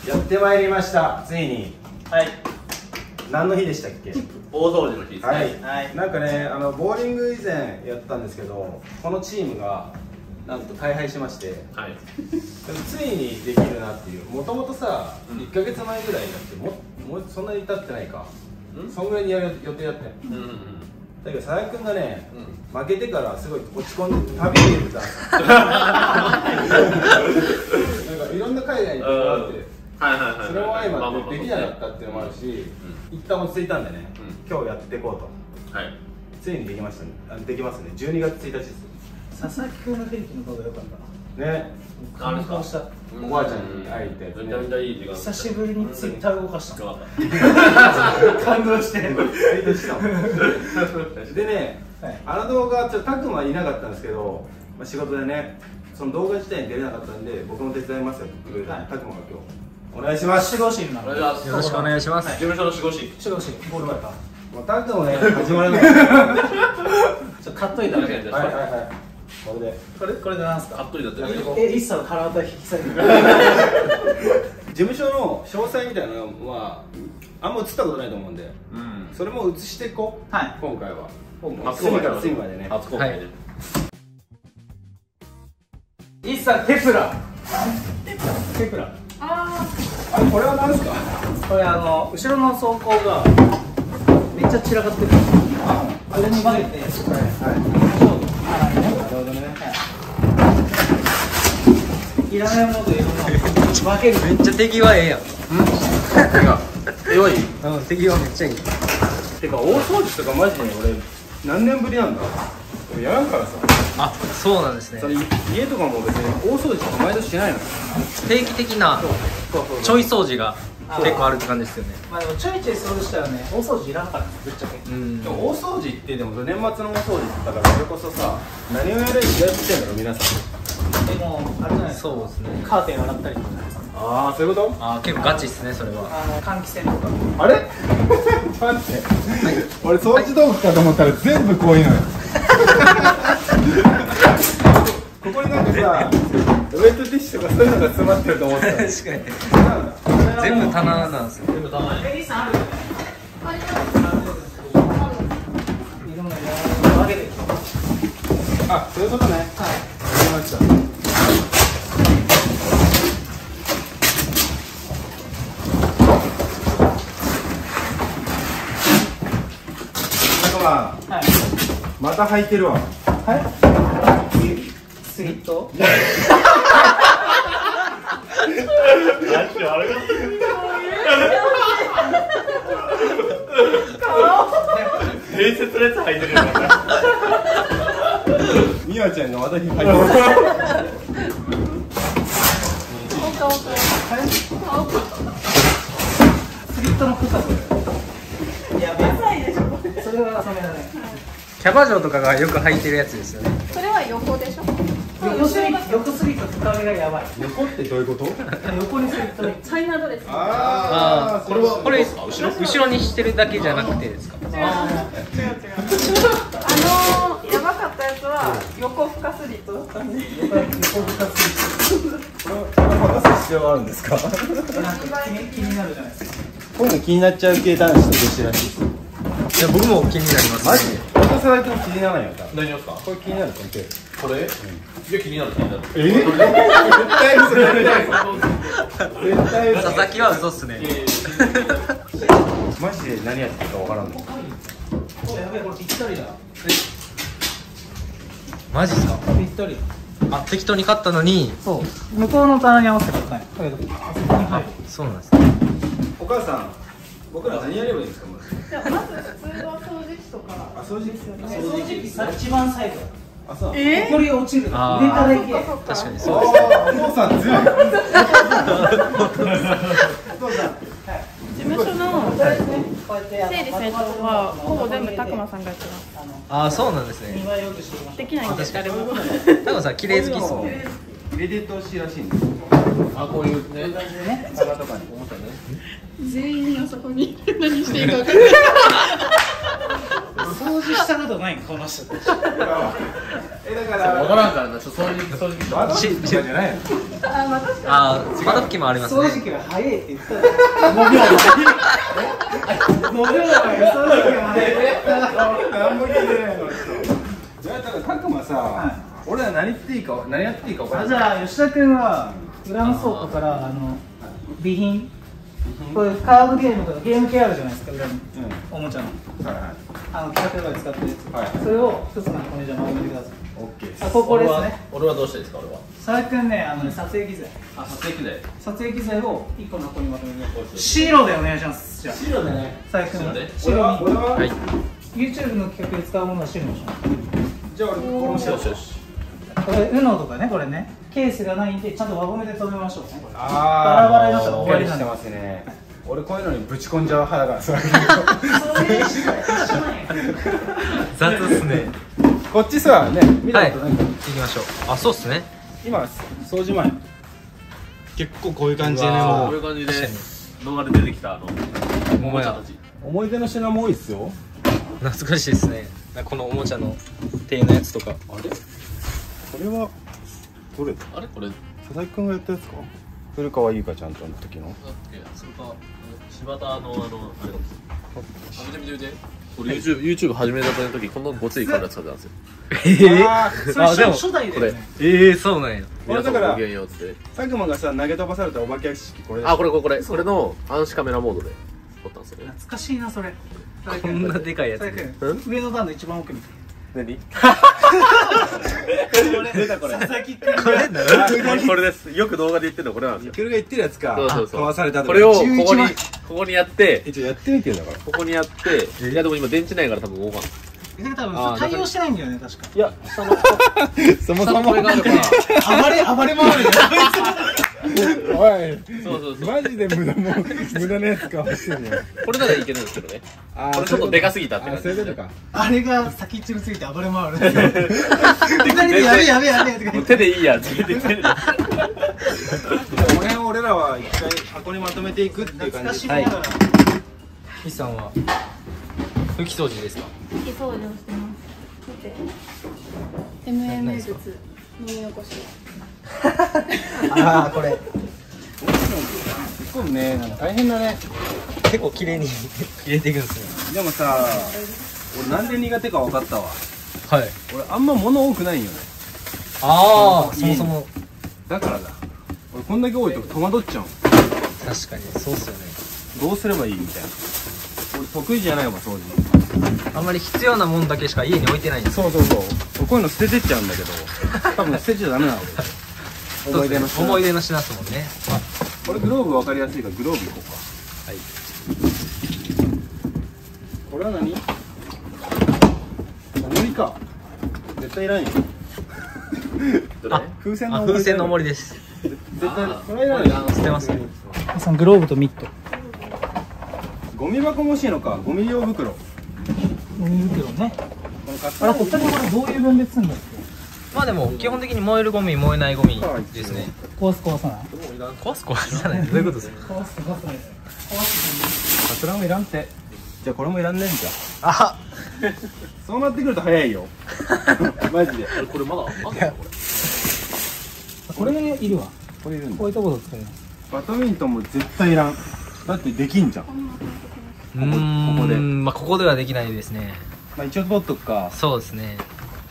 やってまいりました。ついに。 はい。 何の日でしたっけ？ 大掃除の日ですね。 はい。なんかね、ボーリング以前やったんですけど、このチームがなんと大敗しまして、はい。ついにできるなっていう。もともとさ、1ヶ月前ぐらいだってもうそんなに経ってないか。そんぐらいにやる予定だったよ。だけど佐々木君がね、負けてからすごい落ち込んで旅に出てた。なんかいろんな海外に行ってもらって、それも相まってできなかったっていうのもあるし、一旦落ち着いたんでね、今日やっていこうと。はい。ついにできましたね。できますね。12月1日です。 佐々木君の天気の方が良かった。 ね。 感動した。 おばあちゃんに会いて。 めちゃめちゃいい時間。 久しぶりにツイッター動かした。 感動して。ツイートした。でね、あの動画ちょっとタクマいなかったんですけど、仕事でね、その動画自体に出れなかったんで、僕も手伝いますよって言ってくれたタクマが今日。お願いします。 守護神なの。 よろしくお願いします。 事務所の守護神。 守護神。ゴール前か。 もうタクもね、始まらない。 ちょっと買っといただけ。 はいはいはい。これで。 これでなんすか。 買っといたって。 一切の体引き下げる。 事務所の詳細みたいなのはあんま映ったことないと思うんで、それも映していこう。はい。今回は。隅から隅までね。 初公開で。 一切テプラ。テプラ。 あれこれは何ですか？ これ後ろの走行がめっちゃ散らかってる。あれに曲げて。はい。なるほどね。いらないものといろんな分ける。 めっちゃ手際ええやん。 弱い？ 手際めっちゃいい。 てか大掃除とかマジで俺何年ぶりなんだ。俺やらんからさ。 あ、そうなんですね。 家とかも別に大掃除とか毎年しないの。 定期的なちょい掃除が結構あるって感じですよね。 まあでもちょいちょい掃除したらね、大掃除いらんからぶっちゃけ。 でも大掃除ってでも年末の大掃除だからそれこそさ、何をやればやってんだろ皆さん。 でもあれじゃないですか。 そうですね。 カーテン洗ったりとかじゃないですか。 ああ、そういうこと？ ああ、結構ガチっすねそれは。 換気扇とか。 あれ？待って。俺掃除道具かと思ったら全部こういうのよ。ここになんかさ、ウェットティッシュとかそういうのが詰まってると思った。確かに。 全部棚なんですよ。 全部棚。リさんあるよね。あります。いろんな分けて。 あ、そういうことね。はい。わかりました。また履いてるわ。はい。 スリット。 伝説のやつ履いてるよ。 みわちゃんがまた履いてる。 スリットの深さ。やべえ。それは染められない。 キャバ嬢とかがよく履いてるやつですよね。 それは横でしょ。 横スリット深めがやばい。 横ってどういうこと？ 横にスリット。 チャイナドレス。 ああ、これ後ろにしてるだけじゃなくてですか？ 違う。やばかったやつは横深スリットだったんで。 横深スリット。これ渡す必要があるんですか？ 気になるじゃないですか。 こういうの気になっちゃう系男子と女子らしい。 いや、僕も気になります。 マジで？私は気にならないよ。 何ですか？ これ気になる。これ？いや気になる気になる。 絶対嘘。絶対嘘。 佐々木は嘘っすね。 マジで何やってるかわからんの。 やべえ、これぴったりだ。 マジっすか？ ぴったり。 あ、適当に買ったのに。 そう。向こうの棚に合わせて買ったんや。だけど、あそこに入る。 そうなんですね。 お母さん、僕ら何やればいいんですか？ じゃあまず普通の掃除機とか。 あ、掃除機ですよね。 掃除機一番最後。 あ、そう。 これ落ちる。 あー入れただけ。 確かにそうです。 お父さん強い。お父さん。 事務所の整理整頓はほぼ全部たくまさんがやってます。 ああ、そうなんですね。 できないんで誰も。 たくさん綺麗好きっすもん。 入れてってほしいらしいんです。 あ、こういうね。 棚とかに思ったね。 全員あそこに何していいか分かんない。 掃除したことないこの人たち。 だからわからんからな、掃除窓とかじゃないの。 あ、窓拭きもありますね。 掃除機は早いって言ったら5秒前掃除機は早い何も聞いてないの。じゃあだからタクマさ、俺ら何やっていいか分からない。 じゃあ吉田君は裏の倉庫から備品、こういうカードゲームとかゲーム系あるじゃないですか、裏におもちゃの企画とかで使ってるやつ、それを一つの箱にじゃあまとめてください。 オッケー。 ここですね。 俺はどうしてですか？俺は佐々木君ね、撮影機材、撮影機材を1個の箱にまとめて、白でお願いします。じゃあ白でね。 佐々木君俺ははい。 YouTube の企画で使うものは白にします。 じゃあ俺この白。 よしよし。 これ UNO とかね、これねケースがないんでちゃんと輪ゴムで留めましょうね。これバラあバラになったら終わりなんで。 してますね。俺こういうのにぶち込んじゃう派だからさ。 雑っすね。 こっちさね、見たことないか。 行きましょう。あ、そうっすね。 今掃除前。結構こういう感じでね、 こもうういう感じで動画で出てきたおもちゃたち。 思い出の品も多いっすよ。 懐かしいですね。このおもちゃの手のやつとか。 あれ？これはどれ？ あれこれ佐々木くんがやったやつか？古川優香ちゃんとの時の？ それか柴田のあれかも見て見て。俺 YouTube 始めた時このごついカメラ使ってたんですよ。 それ初代だよね。 そうなんや。 皆さんごきげんようっつって。 佐久間がさ投げ飛ばされたお化け屋敷これ。 あ、これの暗視カメラモードで撮ったんですよね。 懐かしいなそれ。 こんなでかいやつ。 佐々木君、上の段の一番奥見て。 何？ 出たこれ。佐々木君これなこれです。よく動画で言ってるのこれなんですよ。 ケルが言ってるやつか。 そう飛ばされた。 これをここにやって一応やってみてよだから。 ここにやっていやでも今電池ないから多分動かん。 多分対応してないんだよね確か。 いや下のそもそもこれがあるから。 暴れ回るよ。 おい。 そうマジで無駄なやつか欲しいね。 これならいけるんですけどね。これちょっとでかすぎたって感じ。 そういうことか。 あれが先っちょについて暴れ回る。二人でやべえ手でいいやって言って。 この辺を俺らは一回箱にまとめていくっていう感じ。 はい。 ミスさんは拭き掃除ですか？ 拭き掃除をしてます。見て MMA 名物飲み起こし。 ああこれ。 結構ね、なんか大変だね。 結構綺麗に入れていくんですでもさ、俺なんで苦手か分かったわ。 よ。はい。 俺あんま物多くないんよね。 ああ、そもそもだからだ。俺こんだけ多いと戸惑っちゃう。 確かにそうっすよね。 どうすればいいみたいな。俺得意じゃないわ掃除。 あんまり必要なもんだけしか家に置いてないんです。 そう。俺こういうの捨ててっちゃうんだけど、多分捨てちゃダメなの俺。思い出の品。 思い出の品っすもんね。 これグローブ分かりやすいからグローブいこうか。 はい。 これは何？重りか。絶対いらんよ。 あ、 風船の重りです。 絶対これいらんよ。 捨てますよ。 さんグローブとミット。 ゴミ箱も欲しいのか。ゴミ用袋。 ゴミ袋ね。 このカスあれこっちのこれどういう分別するんだっけ？ まあでも基本的に燃えるゴミ燃えないゴミですね。 壊さない。 壊さない。どういうことですか？ 壊すない。 カツラもいらんって。じゃあこれもいらんねんじゃん。 あ、 そうなってくると早いよ。マジで。 これまだあんのこれ。 これがいるわ。 これいるんだ。 こういうところ使います。 バドミントンも絶対いらん。だってできんじゃん。 ここで。まあここではできないですね。 まあ一応取っとくか。 そうですね。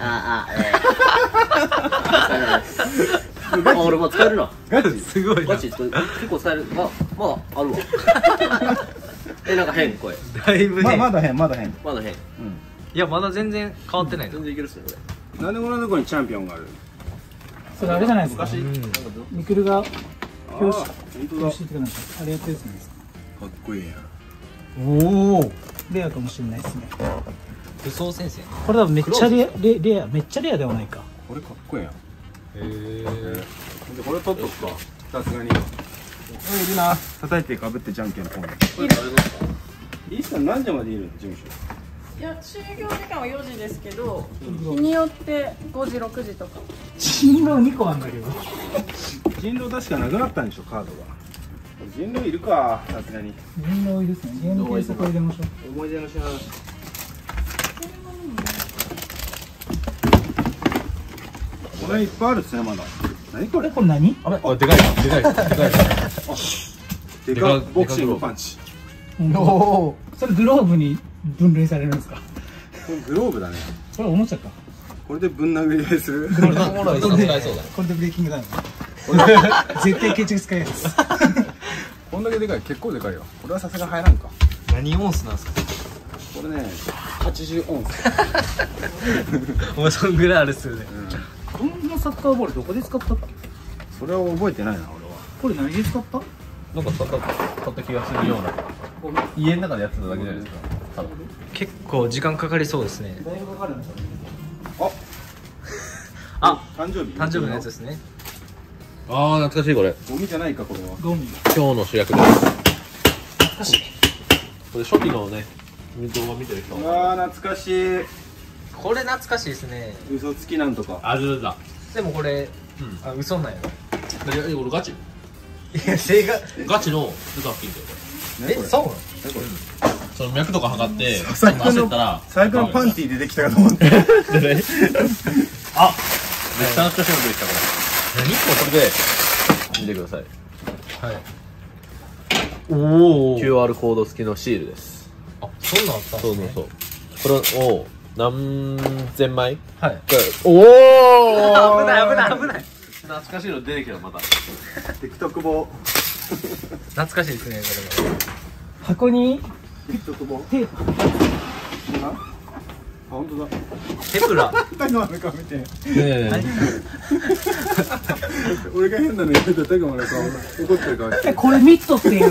俺も使えるな。 ガチ？ すごいな。 ガチ結構使える。まだあるわ。なんか変声。 だいぶね。 まだ変。 まだ変。 いやまだ全然変わってないな。 全然いけるっすよこれ。 なんでこんなとこにチャンピオンがある？ それあれじゃないですか。 昔ミクルが本当だ。 表紙ってかなんかあれやってるやつなんですか。 かっこいいやん。 おお。 レアかもしれないですね。 武装先生。 これ多分めっちゃレアめっちゃレアではないか。 これかっこいいやん。 へえ。 でこれ取っとくか。さすがに。いるな。叩いてかぶってじゃんけんぽん。リーさん何時までいるの事務所？ いや就業時間は4時ですけど、日によって5時6時とか。 新郎2個あんだけど。 人狼確かなくなったんでしょカードが。人狼いるかさすがに。 人狼いいですね。ゲーム系そこ入れましょう。 思い出の品。これいっぱいあるっすねまだ。 何これ。 これ何？ あれ、でかいな、でかい、でかい。 でかボクシングパンチ。 おお。それグローブに分類されるんですか？ これグローブだね。 これおもちゃか。 これでぶん殴り合いする。 これおもろい、使えそうだね。 これでブレイキングダウン。絶対決着使えるやつ。 こんだけでかい、結構でかいよ。これはさすがに入らんか。 何オンスなんですか？ これね、80オンス。 お前そんぐらいあるっすよね。 こんなサッカーボールどこで使ったっけ？ それは覚えてないな、俺は。 これ何で使った？ なんか買った気がするような。家の中でやってただけじゃないですか。多分。 結構時間かかりそうですね。 だいぶかかるんですよね。 あ、 誕生日。 誕生日のやつですね。 ああ、懐かしいこれ。 ゴミじゃないか、これは。 ゴミ。 今日の主役です。 確かに。 これ初期のね、動画見てる人うわー、懐かしい。 これ懐かしいですね。 嘘つきなんとか。 あるだ。 でもこれ、あ、嘘なんやろ。 俺ガチ。 いや、正解。 ガチのルカッキンだよ。 そうなの？ その脈とか測って、 最高の焦ったら、 最悪のパンティー出てきたかと思って。 でね。あ、めっちゃ懐かしいの出てきたこれ。 何ここれで見てください。 れ？はい。おお。 QR コード付きのシールです。 あ、そんなんあったんですね。 そうそうそう。これを何千枚？ はい。 おお。 危ない危ない危ない。 懐かしいの出てきたまた。 TikTok 棒。 懐かしいですね、これも。 箱に TikTok 棒。 テープ。 あ、本当だ。 テプラ。 タグマの顔見て。 ねえ。 俺が変なの言ってたタグマの顔。怒ってる顔して。 これミットっていう。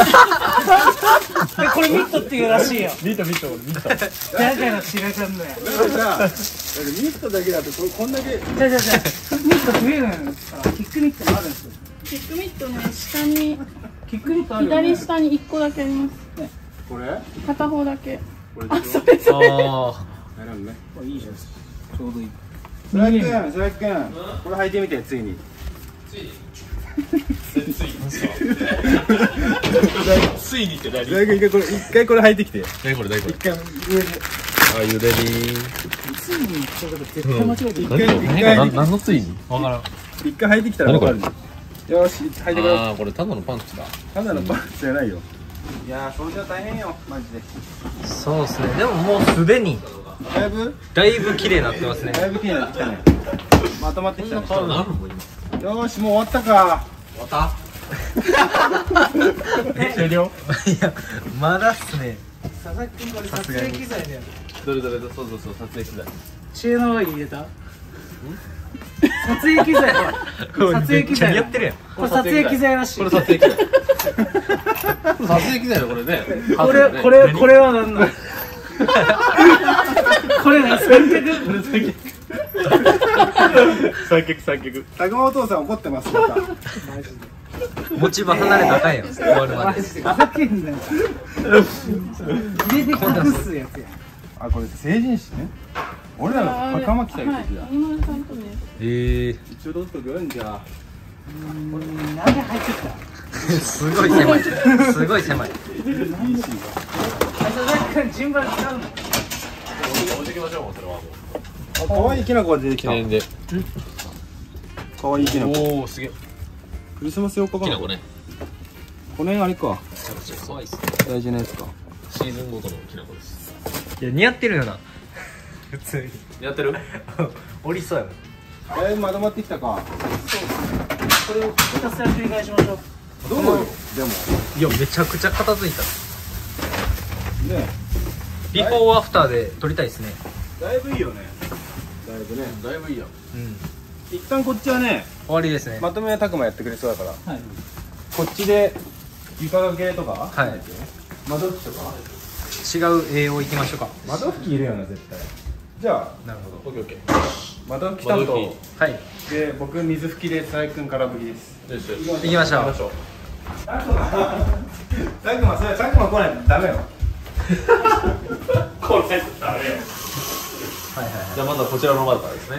これミットっていうらしいよ。 見た俺見た。 だから白ちゃんのや。 だからさ、ミストだけだとこんだけ。 じゃミット増えるんですから、キックミットもあるんですよ。 キックミットね、下にキックミットあるよね。 左下に1個だけあります。 これ？ 片方だけ。 これあ、それそれ。 あなるほどね。 これいいじゃん。ちょうどいい。 佐々木君、これ履いてみて、ついに。 ついにって何？ 佐々木君、一回これ履いてきて。 何これ何これ。 一回上で。 あ、ゆでりついに言っちゃうこと絶対間違えてる。 何のついに？ あ。わからん。 一回履いてきたら分かる。よし、履いてくれ。 ああ、これただのパンチだ。 ただのパンツじゃないよ。いやー、掃除は大変よ、マジで。 そうですね。でももうすでにだいぶ綺麗になってますね。 だいぶ綺麗になってきたね。まとまってきたね。 顔なるのも今。 よーし、もう終わったか。 終わった？終了？ いや、まだっすね。 佐々木君これ撮影機材だよ。 どれそう撮影機材。 知恵の輪入れた？撮影機材。撮影機材やってるやん。 これ撮影機材らしい。 これ撮影機材。これ撮影機材だこれね。 これは何なの？これね、 三脚。 たぐまお父さん怒ってます。また。 持ち場離れたらあかんやん。終わるまで。 ふざけんなよ。入れて隠すやつや。 あ、これ成人式ね。俺らの袴着たやつだ。 今村さんとね。 一応どっとくんじゃ。 何入ってきた？ すごい狭い。すごい狭い。 佐々木君順番使うの？ 置いてきましょうもうそれはもう。 あ、可愛いきなこが出てきた。 記念で。 可愛いきなこ。 おおすげえ。 クリスマス用かな。 きなこね。 この辺あれか。 怖いっす。 大事なやつか。 シーズンごとのきなこです。 いや、似合ってるよな。普通に。 やってる？ おりそうやもん。 だいぶまとまってきたか。 これをひたすら繰り返しましょう。 どうよ。でも。 いや、めちゃくちゃ片付いた。 ね。 ビフォーアフターで撮りたいですね。 だいぶいいよね。だいぶね。 だいぶいいやん。 うん。 一旦こっちはね、 終わりですね。 まとめはたくまやってくれそうだから。 はい。 こっちで床掛けとか。 はい。 窓拭きとか。 違う栄養いきましょうか。 窓拭きいるよな絶対。じゃあなるほど。 オッケーオッケ窓拭き担当窓拭はい。 で僕水拭きで佐伯くんから拭きです。 ー。よしよし。 行きましょう。 佐久間それ佐久間来ないとダメよ。 これダメよ。 はいはいじゃあまずはこちらの窓からですね。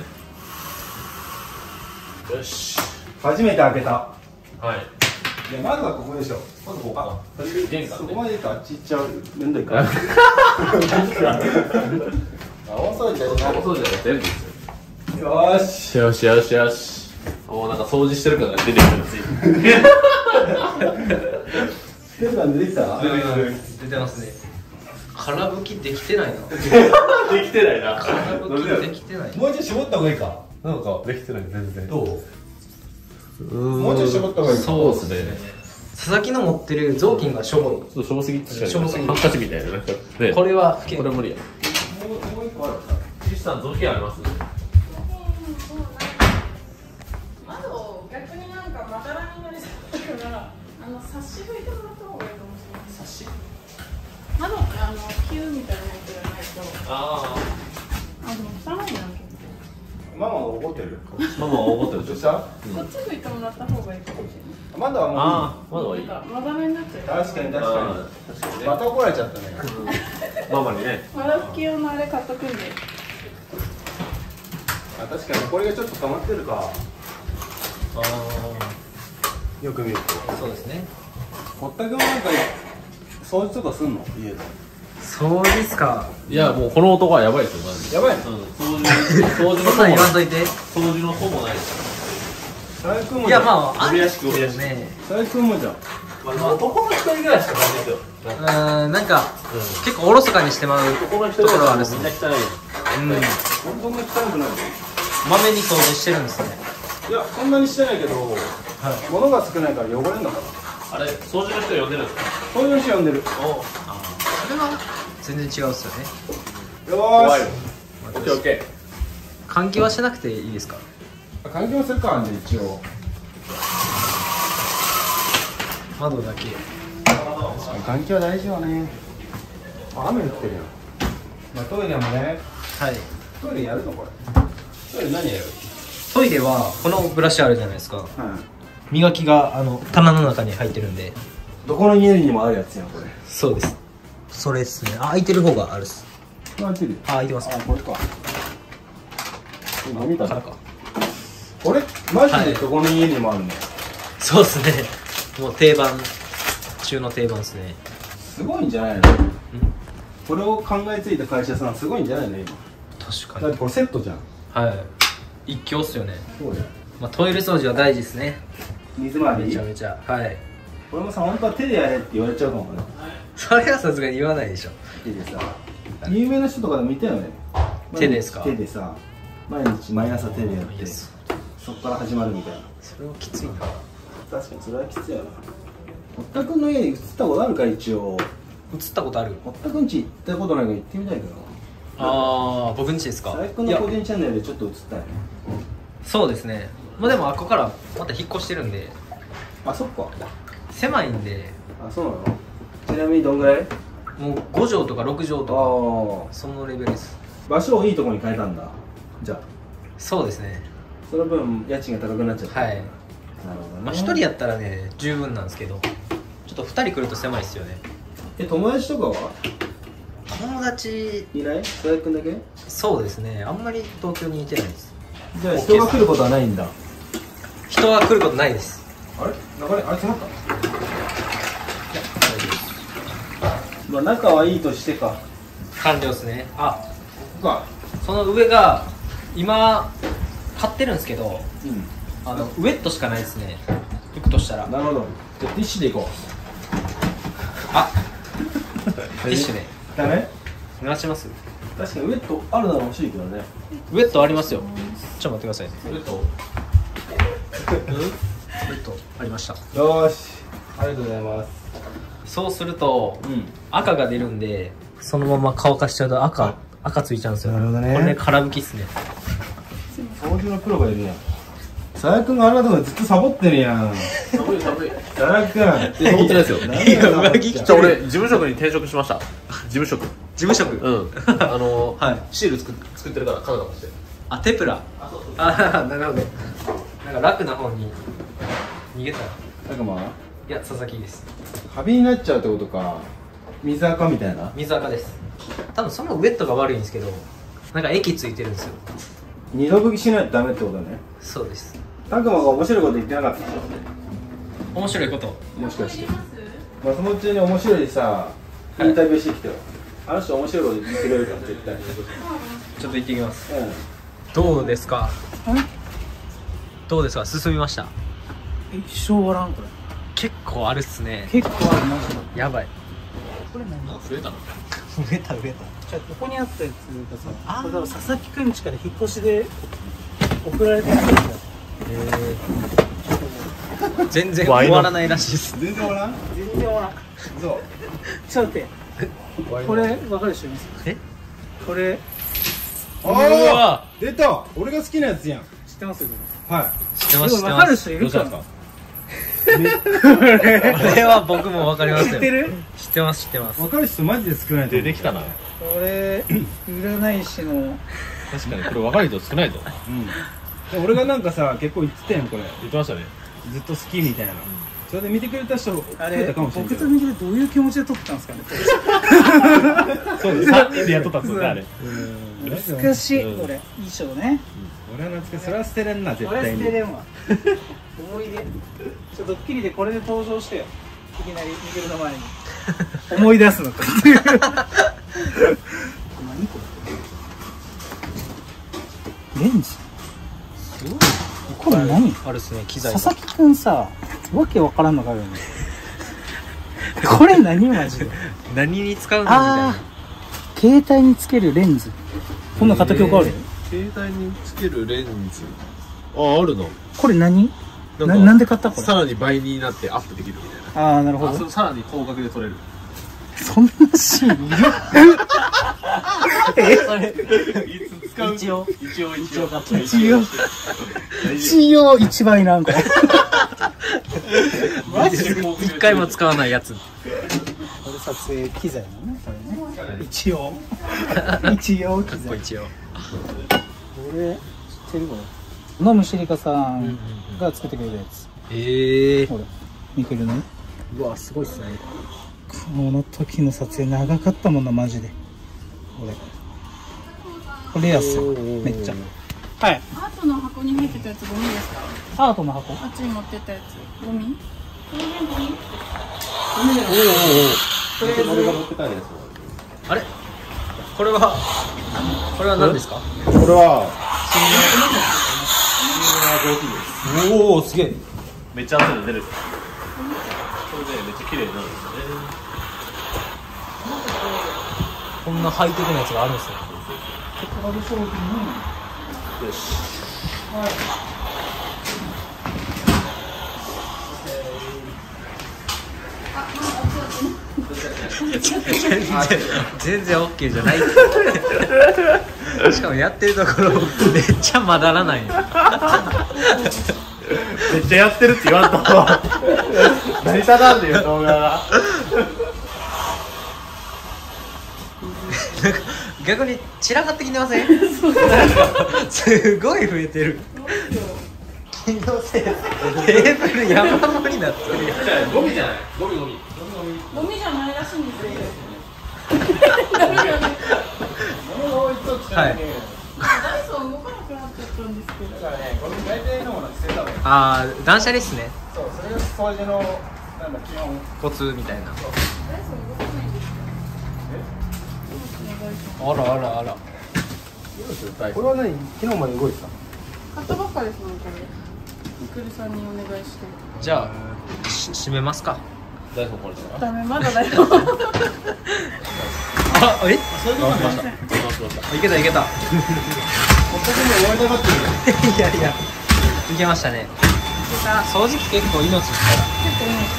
よし。 初めて開けた。 はい。 いやまずはここでしょ。 まずここか。玄関ね。 そこまで行くとあっち行っちゃうめんどいから。大掃除だよな。 大掃除だよ全部ですよ。 よーし。 よしよしよし。 お、なんか掃除してる感が出てきたらつい出てきた？ 出てますね。空拭きできてないな。 できてないな。 空拭きできてない。 もうちょい絞った方がいいか。 なんかできてない全然。 どう？もうちょい絞った方がいいか。 そうですね。佐々木の持ってる雑巾がしょぼい。 ちょっとしょぼすぎ。確かに。 しょぼすぎ。 ハンカチみたいな。なんかね。 これはこれ無理や。もう一個ある。岸さん雑巾あります？ あと逆になんかまだらになりそうだからサッシ拭いてもらった方がいいかもしれない。サッシ？窓ってキューみたいなやつじゃないと。 あでも汚いな結ママが怒ってる。 ママは怒ってる。 どうした？ 構。こっち拭いてもらった方がいいかもしれない。 まだはもうまだはいい。 まだらになっちゃう。 確かに確かに。また怒られちゃったね。 ママにね。 まだ拭き用のあれ買っとくんで。 あ、確かにこれがちょっと溜まってるか。よく見ると。 そうですね。 堀田君はなんか掃除とかすんの？家で。 そうですか。 いや、もうこの男はやばいですよ、マジで。 やばいの？ 掃除のそんなん言わんといて。 掃除の方もないです。 佐々木君もいや、まあ、 ゴミ屋敷ゴミ屋敷。 ね。 佐々木君もじゃん。 まあ、男の一人暮らしって感じですよ。 なんか、結構おろそかにしてまう男の一人暮らしはみんな汚いよ。 本当に汚くない。 まめに掃除してるんですね。 いや、そんなにしてないけど、物が少ないから汚れんのかな。 あれ、掃除の人呼んでるんですか？ そういう人呼んでる。 それは全然違うっすよね。 よ怖いよ。 ーし。 オッケーオッケ換気はしなくていいですか？ 換気もするか、一応。 窓だけ。 換気は大事よね。雨降ってるよ。まあ、トイレもね。 はい。 トイレやるのこれ。トイレ何やる？ トイレはこのブラシあるじゃないですか。 はい。 磨きが棚の中に入ってるんで。 どこの家にもあるやつやん、これ。 そうです。それっすね。あ、開いてる方があるっす。 開いてる。 あ、開いてます。 あ、これか。今見たのからか。 これ、マジでどこの家にもあるの？ そうっすね。もう定番中の定番ですね。 すごいんじゃないの？これを考えついた会社さんすごいんじゃないの今。 確かに。 だってこれセットじゃん。 はい。一興っすよね。 そうだよ。 まあ、トイレ掃除は大事ですね。 水回りめちゃめちゃ。はい。 これもさ、本当は手でやれって言われちゃうかもね。 それはさすがに言わないでしょ。 手でさ、有名な人とかでもいたよね。 手ですか？ 手でさ、毎日毎朝手でやってそっから始まるみたいな。 それはきついな。 確かにそれはきついよな。堀田君の家に移ったことあるか？一応映ったことある？ 堀田君家行ったことないから行ってみたいけどな。 ああ、僕ん家ですか？ 佐々木君の個人チャンネルでちょっと映ったよね。 そうですね。まあでもあっこからまた引っ越してるんで、 あ、そっか。 狭いんで、 あ、そうなの？ちなみにどんぐらい？ もう5畳とか6畳とかあそのレベルです。 あ、場所をいいところに変えたんだ。じゃあそうですね。 その分家賃が高くなっちゃった。 はい。 なるほどね。 まあ1人やったらね十分なんですけど、ちょっと2人来ると狭いですよね。 友達とかは友達、 いない？佐々木君だけ？ そうですね。あんまり東京にいてないです。 じゃあ人が来ることはないんだ。 人は来ることないです。 あれ？中にあれ詰まった？まあ仲はいいとしてか。 完了ですね。あ、 ここか。 その上が今買ってるんですけど、 うウェットしかないですね。行くとしたら。 ん。なるほど。じゃあティッシュでいこう。 あ、ティッシュでダメ？ 濡らします？ 確かにウェットあるなら欲しいけどね。 ウェットありますよ。ちょっと待ってくださいね。 ウェット？ ウェットありました。 よーし。ありがとうございます。 そうするとうん。 赤が出るんで、そのまま乾かしちゃうと赤ついちゃうんですよ。 なるほどねこれね、空拭きっすね。 掃除のプロがいるやん。佐々木君があんなとこでずっとサボってるやん。 寒い寒い。 佐々木君。 サボってないですよ。 何がサボってんじゃあ俺事務職に転職しました。事務職。 事務職。 うん。 はい。 シール作ってるからカナダとして。 あ、テプラ。あ、なるほど。なんか楽な方に逃げたら。 なんかまあいや、佐々木です。 カビになっちゃうってことか。水垢みたいな。 水垢です。多分そのウェットが悪いんですけど、なんか液ついてるんですよ。 二度拭きしないとダメってことね。 そうです。 たくまが面白いこと言ってなかったでし面白いこと。 ょ。もしかして。松本ちゃんに面白いさ、インタビューしてきてよ。あの人面白いこと言ってくれるから絶対。 ちょっと行ってきます。 うん。 どうですか？ どうですか、進みました？ 一生終わらんこれ。 結構あるっすね。 結構あるマジで。 やばい。 これ何？ 増えたの？ 増えた増えた。 じゃあここにあったやつがさ、これ多分佐々木くんちから引っ越しで送られてきたやつだ。 全然終わらないらしいです。 全然終わらん。 全然終わらん。 そう。 ちょっと待って。これ分かる人います？ え？ これああ、出た。俺が好きなやつやん。 知ってますよね。 は知ってます知って分かるます。 人いるかな。 これは僕も分かりますよ。 知ってる？ 知ってます知ってますい。。分かる人マジで少ないと。 出てきたな。 これ占い師の確かにこれ分かる人少ないぞ。 で俺がなんかさ、結構言ってたやんこれ。 言ってましたね。 ずっと好きみたいな。それで見てくれた人増あれえたかもしれないけど。 僕と見てどういう気持ちで撮ってたんですかね。 そうです。3人でやっとったんですよね、あれ。 懐かしいこれ衣装ね。 俺は懐かしい。それは捨てれんな絶これ対に。 捨てれんわ。思い出。ちょっとドッキリでこれで登場してよ。いきなりミゲルの前に思い出すのかっていう。何これ？レンズ。これ何？ あるっすね、機材佐々木くんさ、わけわからんのがあるよね。これ何マジで？ 何に使うのみたいあな。 あ、携帯につけるレンズ。こんな片曲ある？ 携帯につけるレンズ。あ、あるの。 これ何？ かなんで買ったこれ？ さらに倍になってアップできるみたいな。 ああ、なるほあ、そど。 れさらに高額で撮れる。 そんなシーンいる？ 一応一応一倍なんか。 一回も使わないやつ。 これ撮影機材なのね、これね。一応機材。 一応。 これ知ってるこれ。のむしりかさんが作ってくれたやつ。ほら、ミケルのね。 うわ、すごいっすね。 この時の撮影長かったもんな、マジで。これやっすよ、めっちゃ。はい。 アートの箱に入ってたやつゴミですか？ アートの箱。 あっちに持ってったやつゴミ？これゴミ？ 俺が持ってたやつ。 あれ、これは何ですか？ これはおお、すげえ。 めっちゃ熱いの出る。これね、めっちゃ綺麗になるんですよね。 こんなハイテクなやつがあるんですね。 よし。 全然 OK じゃない。しかもやってるところめっちゃまだらないよ。 めっちゃやってるって言わんと。成り立たんでよ、動画が。 逆に散らかってきてません？すごい増えてる。気のせいでテーブル山盛りになってる。 ゴミじゃない。ゴミ。 ゴミじゃないらしいんですよ。 はい。 ダイソン動かなくなっちゃったんですけど。 だからね、これ大体のもの捨てた方がいい。 ああ、断捨離っすね。 そう、それが掃除のなんだ基本。 コツみたいな。 ダイソン動かないんですよ。 あらあらあら。 これは何？昨日まで動いてた。 買ったばっかですもんこれ。ミクルさんにお願いして。 じゃあ閉めますか。 ダイソンこれですか？ ダメまだだよ。 あ、え？ そういうことました。 いけたいけた。 ここで終わりたがってる。 いやいや、いけましたね。掃除機結構命ですから。 結構いいね。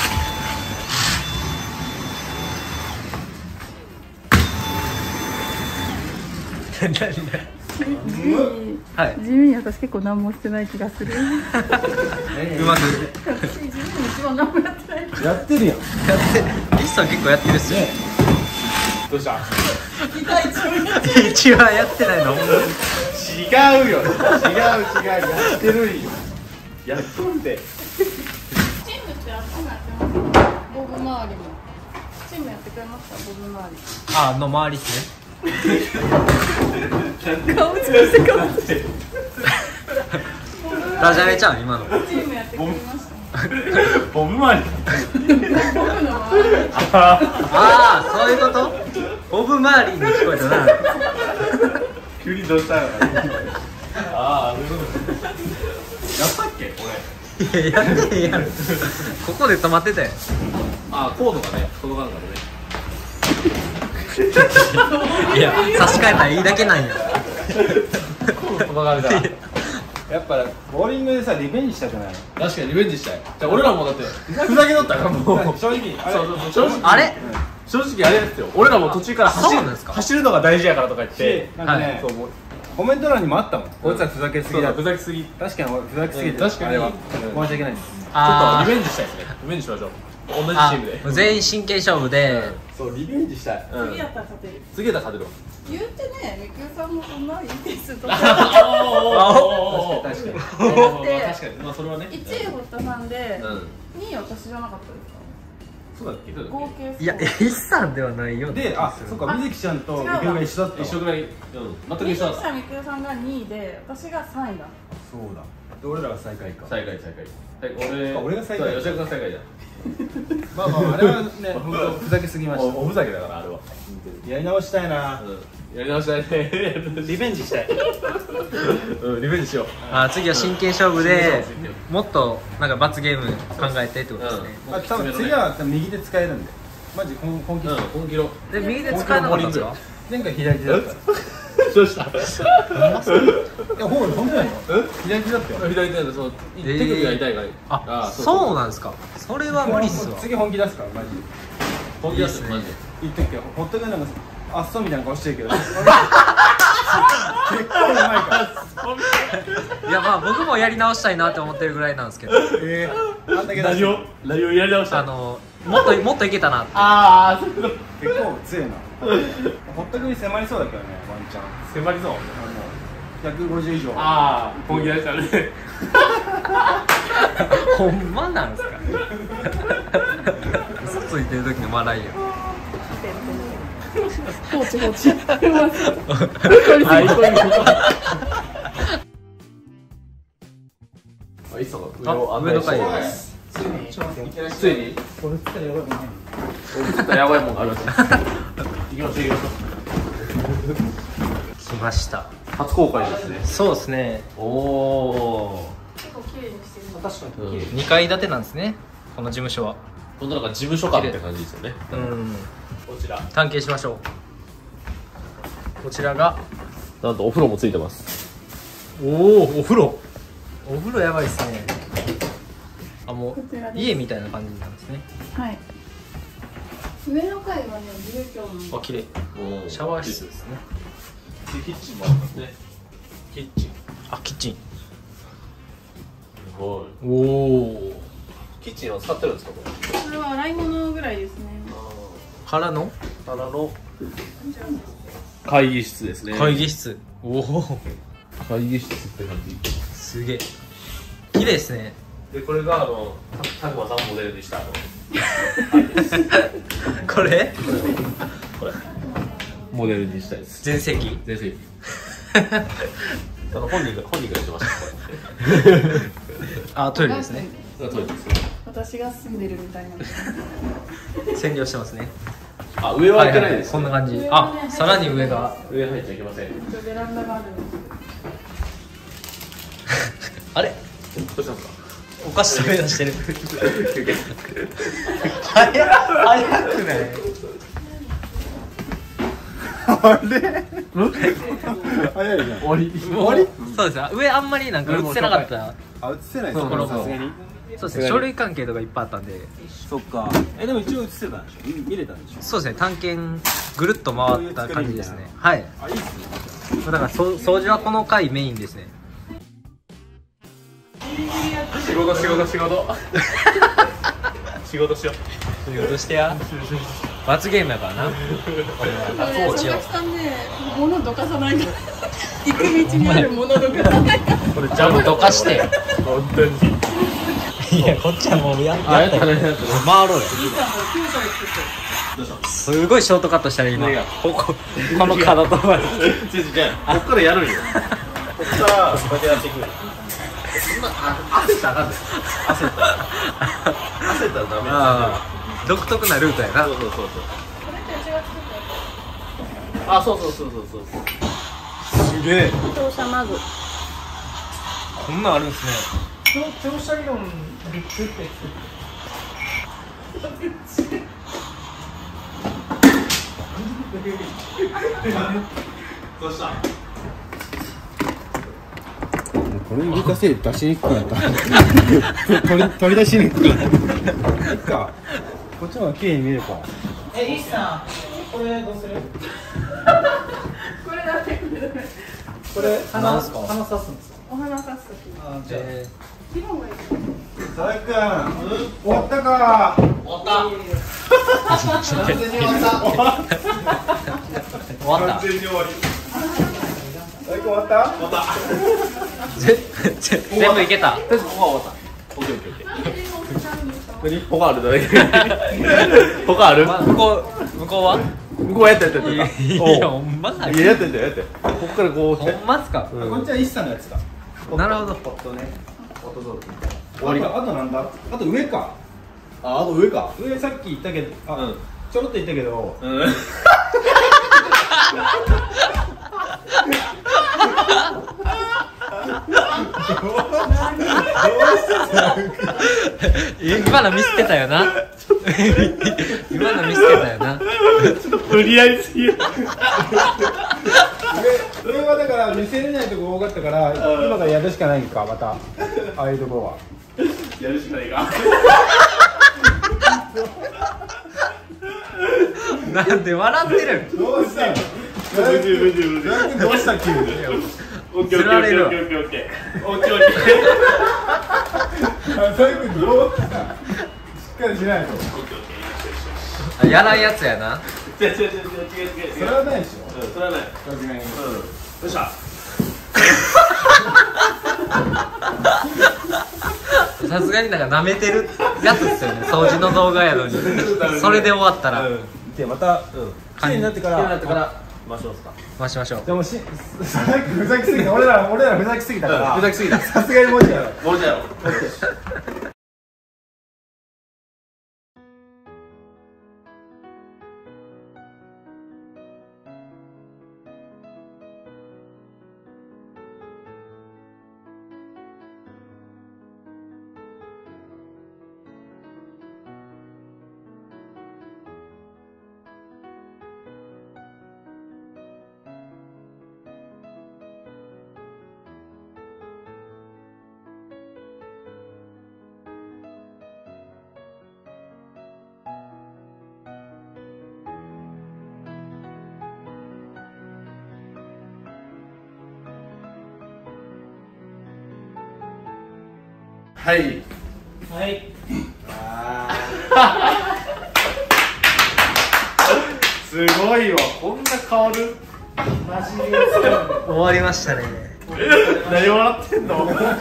はい。 地味に私結構何もしてない気がする。 うまく私地味に一番何もやってない。 やってるやん。 やって、リスさん結構やってるっすよ。 どうした？ 一番やってないの。 違うよ。違う。やってるんよ。やっとんで。 チームってあっちもやってます。ボブ周りも。チームやってくれましたボブ周り。 あの周りっすね。 顔つぶして顔つぶして。 ダジャレちゃん今の。 チームやってくれました。 ボブマリ。 ボブの周り。 ああ、そういうこと？ボブ周りに聞こえたな。 急にどうしたの？ああ、 やいや、やってへんやろ。ここで止まってたよ。 あ、コードがね届かなかったね。 いや、差し替えたらいいだけなんや。 届かれた。 やっぱボーリングでさリベンジしたくない？ 確かにリベンジしたい。じゃあ俺らもだってふざけとったからもう正直正直あれ正直あれですよ。俺らも途中からそうなんですか？ 走るのが大事やからとか言ってなんかねそうもうコメント欄にもあったもん。こいつはふざけすぎだ。 ふざけすぎ。ちょっ確かにふざけすぎて確かにあれは申し訳ないです。 とリベンジしたいですね。リベンジしましょう。同じチームで。 全員真剣勝負で、 そうリベンジしたい。 次やったら勝てる。 次だ勝てるわ。 言ってね、みくさんもそんないいですと確か。 かに。 だって確かに。まあそれはね。 1位堀田さんでうん。 2位私じゃなかったですか？ そうだっけ？そうだっ合計スコアいや、A さんではないよ。 で、あ、そっか、みずきちゃんとみくが一緒だったけ？ わ。 一緒ぐらい。うん。全く水一緒だった。 下みくさんが2位で私が3位だ。 そうだ。で、俺らが最下位か。 最下位最下位。 俺が最下位。 吉田君最下位だ。 まあまあ、あれはね、本当ふざけすぎました。 おふざけだからあれは。 やり直したいな。 やり直したいね。 リベンジしたい。 うん、リベンジしよう。 次は真剣勝負で、もっとなんか罰ゲーム考えてってことですね。 あ、多分次は右で使えるんで。マジ本気。 本気の。 で、右で使えなかったんですか？ 前回左手だった。 どうした？ いや、本当だよ。左手だったよ。 左手でその手首が痛いから。 あ、そうなんですか。それは無理っすわ。 次本気出すから、マジで。 本気出すマジで。 言っとくけど、ほっとくなんかあっそうみたいな顔してるけど。結構うまいから。 いや、まあ僕もやり直したいなって思ってるぐらいなんですけど、 あんだけ何をやり直したもっといけたなって。 ああ、そういうこと。 結構強いな。ほっとくに迫りそうだけどね、ワンチャン。 迫りそう。 150以上。 ああ、本気出したね。 ほんまなんすか？嘘ついてる時の笑いや。 放置放置。 あ、いっそ上の階です。 ついにこれつったらやばいもんね。 ちょっとやばいもんがあるらしいです。行きましょう行きましょ来ました。 う。初公開ですね。 そうですね。 おお。 結構綺麗にしてる。 確かに綺麗。 2階建てなんですね、この事務所は。 ほんとなんか事務所感って感じですよね。 うん。 こちら。 探検しましょう。こちらが、 なんとお風呂もついてます。 お風呂やばいっすね。あ、もうこちらです家みたいな感じなんですね。 はい。上の階はね、自由教の。 あ、綺麗。シャワー室ですね。 キッチンもありますね。キッチン。 あ、キッチン。 はおお。 い。キッチンは使ってるんですかこれ？ これは洗い物ぐらいですね。 からのからの会議室ですね。 会議室。おお。 会議室って感じ。 すげえ。綺麗ですね。 でこれがたくまさんモデルにしたこれこれモデルにしたいです。 全席。 全席。本人が言ってました。 あ、トイレですね。 これトイレですね。 私が住んでるみたいな。 占領してますね。 あ、上は開けないです。 こんな感じ。あ、さらに上が。 上入っちゃいけません。 一応ベランダがあるんですあれ、 どうしたんですか？ お菓子食べ出してる。早くない？ あれ早いじゃん。 終わり。 終わり？そうですよ。上あんまりなんか映せなかった。 あ、映せないそうところさすがに。 そうですね。書類関係とかいっぱいあったんで。 そっか。でも一応映せたんでしょ。見れたんでしょ。 そうですね。探検ぐるっと回った感じですね。はい。 あ、いいっすね。 だから掃除はこの回メインですね。 仕事しよう。仕事しよう。 仕事してや。罰ゲームやからな。これは。 佐々木さんね、物どかさないから行く道にある物どかさないからこれちゃんとどかして。 本当に。 いや、こっちはもうやったよ。回ろうよ。すごいショートカットしたら今。この角とまで。 こっからやるんよ。こっからこうやってやっていく。そんな焦ったらあかんねん。焦ったらダメだ。 独特なルートやな。 そう。あ、そう。 すげえ。 当社マグ。 こんなんあるんですね。 長射理論ビッグってどうした？ これ入れたせいで出しにくくなった取り出しにくくなったいっか、こっちの方が綺麗に見えるか。 イシさん、これどうする？ これだけこれ花刺すんですか？ お花刺す時。 あ、じゃあ色もいい。 佐々木くん、終わったか？ 終わった。 完全に終わった終わった完全に終わり。 佐々木くん終わった？ 終わった。 全部いけた。 とりあえずここは終わった。オッケーオッケーオッケー。 なんでもうちゃうんですか？ 何？他あるだけ。他ある？ 向こうは？ 向こうやってやってやって。 いやほんまかいややってやってやって。ここからこう。 ほんまっすか？ こっちは石さんのやつか。 なるほど。 ポットね。ポットゾール。 終わりか。 あとなんだ？あと上か。 あと上か。 上さっき言ったけど、 うんちょろっと言ったけど。 うん。 今の見捨てたよな。今の見捨てたよな。 無理やりすぎる。 上はだから見せれないとこ多かったから、今からやるしかないんか、また。ああいうところは。 やるしかないか。 なんで笑ってる？ どうしたの？ 無事無事無事。 どうした急に？ オッケーオッケーオッケーオッケーオッケーオッケー。 佐々木君どうした？しっかりしないと。 やらんやつやな。 違う。 それはないでしょ。 それはない。 さすがに。 どうした？ さすがになんか舐めてるやつっすよね。掃除の動画やのに。それで終わったらでまた綺麗になってから回しますか。 回しましょう。 でも佐々木ふざけすぎて俺らふざけすぎたからふざけすぎた。 さすがにもうちょいやろう。 もうじゃよ。はい。 はい。 すごいわ。こんな変わる？ マジで終わりましたね。 何笑ってんの？ どうした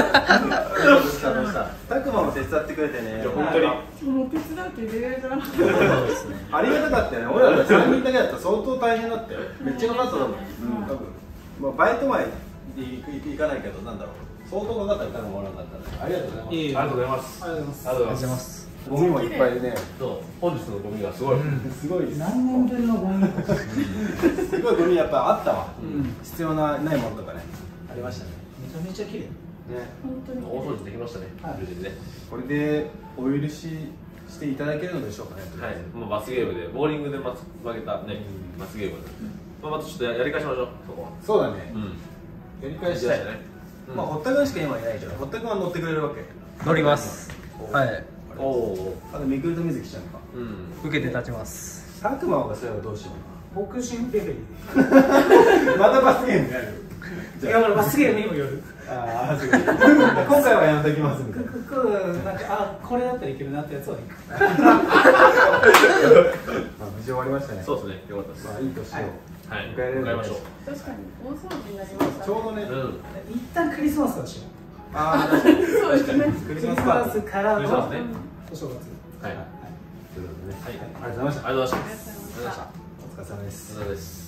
たくまも手伝ってくれてね。 いや本当に。 もう手伝って出れるから。 ありがたかったよね。俺ら3人だけだったら相当大変だったよ。めっちゃかかったと思う。多分まあバイト前に行かないけどなんだろう。相当かかったら多分もらわなかったね。ありがとうございます。 ありがとうございます。 ありがとうございます。 ありがとうございます。 ゴミもいっぱいね。 そう本日のゴミがすごい。 すごいです。 何年分のゴミ？ すごいゴミやっぱあったわ。必要ないものとかね。ありましたね。 めちゃめちゃ綺麗。 ね。 本当に。 大掃除できましたね。無事にね。 これでお許ししていただけるのでしょうかね。 はい。もう罰ゲームでボーリングで負けたね。罰ゲームで。まあまたちょっとやり返しましょう。そこは。 そうだね。 うん。 やり返したい。まあ堀田君しか今いないじゃん。堀田君は乗ってくれるわけ。 乗ります。はい。 おお。 あとみくるとみずきちゃんか。 うん。 受けて立ちます。 佐久間がそれはどうしよボクシングレベル。 うな。また罰ゲームになる。 いや、俺罰ゲームにもよる。 ああ、そうか。今回はやめときますみたいな。 なんかこれだったらいけるなってやつはいい。 無事終わりましたね。 そうですね。よかったです。 まあいい年をはい。 迎えれる迎えましょう。 確かに大掃除になりました。 ちょうどね。 うん。 一旦クリスマスだしよ。 ああ、確かに。 そうですね。 クリクリススマスパーティー。 マスからのクリスマスねお正月。 はい。 ということでね。 はい。 ありがとうございました。 ありがとうございました。 お疲れ様です。 お疲れ様です。